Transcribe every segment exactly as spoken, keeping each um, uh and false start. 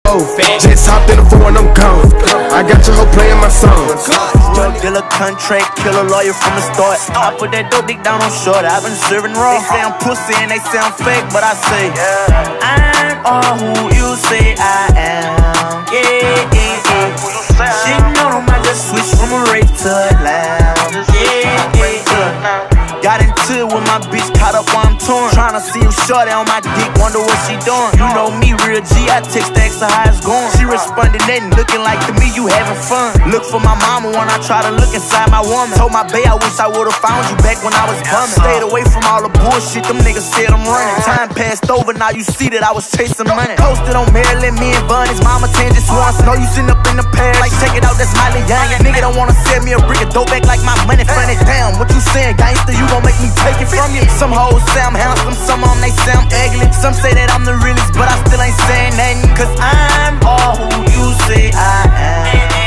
Oh, just hopped in the phone and I'm gone. I got your hoe playing my songs. Drug dealer, contract killer, lawyer from the start. I put that dope dick down on short. I've been serving raw. They say I'm pussy and they say I'm fake, but I say I'm all who you say I am. Yeah, yeah, yeah. She know them, I just switched from a rape to a lounge. Yeah, yeah, yeah. Got into it with my bitch, caught up while I'm torn. Tryna see him shorty on my dick, wonder what she doing. You know me, real G, I text the extra how it's going. She responded, nothing, looking like to me, you having fun. Look for my mama when I try to look inside my woman. Told my bae I wish I would've found you back when I was bumming. Stayed away from all the bullshit, them niggas said I'm running. Time passed over, now you see that I was chasing money. Posted on Maryland, me and Bunny's mama ten just once. Know you sitting up in the past, like check it out, that's Miley Young. Nigga don't wanna sell me a brick of dope back like my money funny. Damn, what you saying, gangster, you gon' make me take it from you. Some hoes say I'm handsome, some of them they say I'm ugly. Some say that I'm the realest, but I still ain't saying nothing. Cause I'm all who you say I am.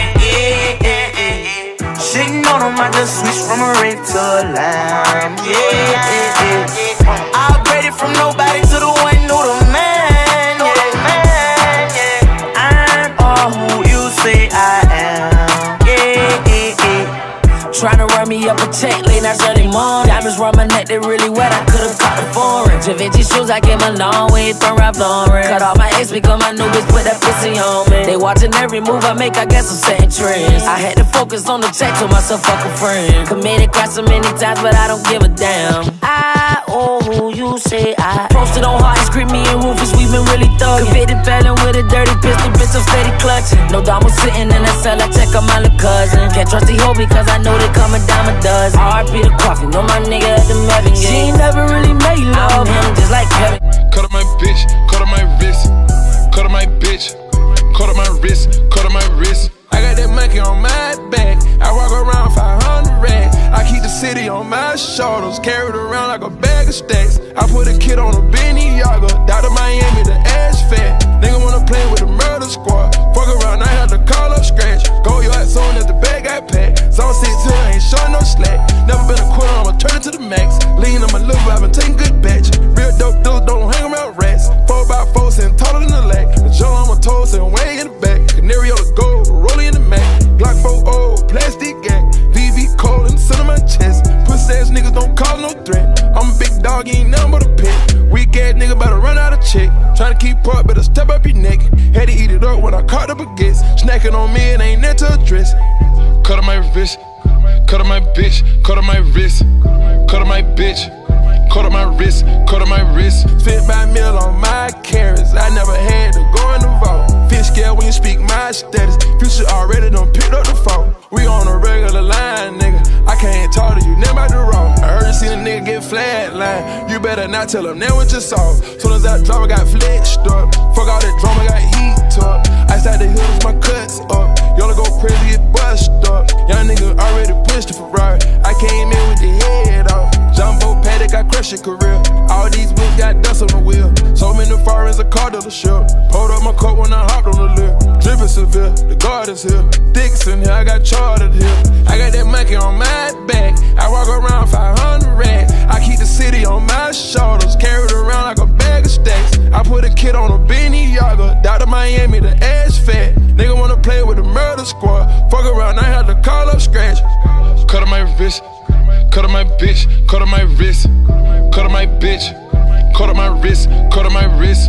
Yeah, yeah, yeah. Shitting on them, I just switched from a rape to a lamb. Yeah, yeah, yeah. I upgraded from nobody to the one who the man. Yeah, man, yeah. I'm all who you say I am. Yeah, yeah, yeah. Tryna run me up a check late night Sunday morning. Diamonds round my neck, they really wet, I could've caught the foreign. Givenchy shoes, I came a long way from Ralph Lauren. Cut off my ex because my new bitch put that pussy on me. They watching every move I make, I guess I'm setting trends. I had to focus on the check, told myself fuck a friend. Committed crimes so many times, but I don't give a damn. I owe who you say I posted on hard, scream me and Rufus, we been really thuggin'. Convicted felon with a dirty pistol, bitch, I'm steady clutching. No dime was sitting in that cell, I check on my little cousin. Can't trust the hoe because I know they come a dime a dozen. R I P the coffee, know my nigga at the Melvin. She ain't never really made love, him just like Kevin. Cut up my bitch, cut up my wrist. Cut up my bitch, cut up my wrist, cut up my wrist. I got that monkey on my back, I walk around five hundred racks. I keep the city on my shoulders, carried around like a bag of stacks. I put a kid on a Benny Yaga, down to Miami, the ass fat. Nigga wanna play with the murder squad. Fuck around, I had to call up scratch. Go yard soon as the bag got packed. Zone six two, I ain't showing no slack. Never been a quitter, I'ma turn it to the max. Lean on my liver, I've been taking good batch. Real dope dealers don't hang around rats. Four by four, sitting taller than the lack. The Joe on my toes, sitting way in the back. Canary on the gold, rolling in the Mac. Glock four old, plastic gang. V V cold in the center of my chest. Pussy ass niggas don't cause no threat. I'm a big dog, you ain't nothing but a pet. Weak ass nigga about to run out of check. Tryna keep up, better step up your neck. Had to eat it up when I caught the baguettes. Snacking on me, it ain't nothing to address. Cut up my wrist, cut up my bitch, cut up my wrist, cut up my bitch, cut up my wrist, cut up my wrist. Spent by meal on my carrots, I never had to go in the vault. Feel scared when you speak my status, future already done picked up the phone. We on a regular line, nigga, I can't talk to you, never about the raw. I heard you seen a nigga get flatline, you better not tell him that what you saw. Soon as that drop, I got flexed up, fuck all that drama, got heat up. I started the hills, my cuts up, y'all go crazy, get bust up. Young nigga already pushed the Ferrari, I came in with the head off. Jumbo paddock, I crushed your career. All these wheels got dust on the wheel. So many foreigns, a car dealership. Pulled up my coat when I hopped on the lip. Drippin' severe, the guard is here. Dicks in here, I got chartered here. I got that monkey on my back, I walk around five hundred racks. I keep the city on my shoulders, carried around like a bag of stacks. I put a kid on a Benny Yaga, down to Miami, the ass fat. Nigga wanna play with the murder squad. Fuck around, I had to call up scratch. Cut up my wrist, cut up my bitch, cut up my wrist, cut up my bitch, cut up my wrist, cut up my wrist.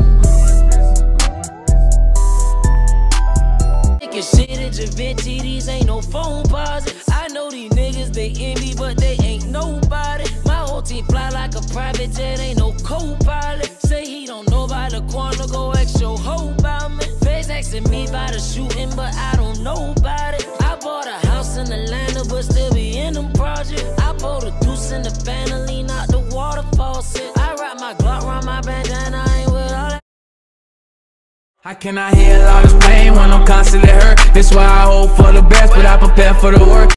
Shit at Givenchy, these ain't no phone posits. I know these niggas, they envy, but they ain't nobody. My whole team fly like a private jet, ain't no co-pilot. Say he don't know about the corner, go ask your hoe about me. Face asking me about the shooting, but I don't know about it. I bought a house in Atlanta, but still be in them projects. I pulled a deuce in the fan, lean out the water faucet. I wrap my Glock around my bandana, I ain't with all that. How can I heal all this pain when I'm constantly hurt? That's why I hope for the best, but I prepare for the worst.